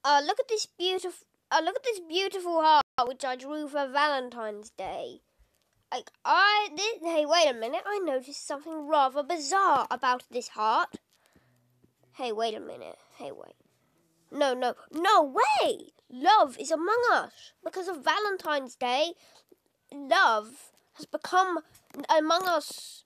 Look at this beautiful heart which I drew for Valentine's Day. Hey, wait a minute. I noticed something rather bizarre about this heart. Hey, wait a minute. Hey, wait. No way! Love is among us. Because of Valentine's Day, love has become among us